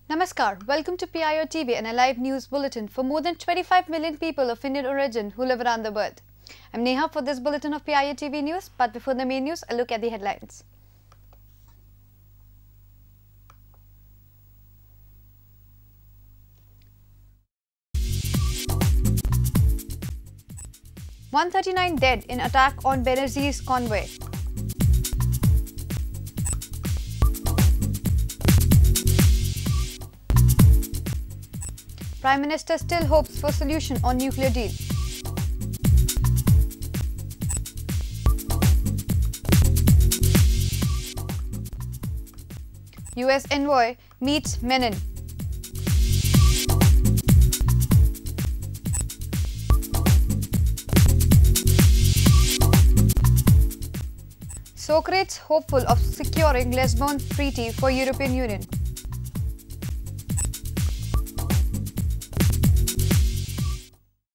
Namaskar, welcome to PIO TV and a live news bulletin for more than 25 million people of Indian origin who live around the world. I'm Neha for this bulletin of PIO TV news, but before the main news, a look at the headlines. "139 dead in attack on Benazir's convoy." Prime Minister still hopes for solution on nuclear deal. US envoy meets Menon. Socrates hopeful of securing Lisbon Treaty for European Union.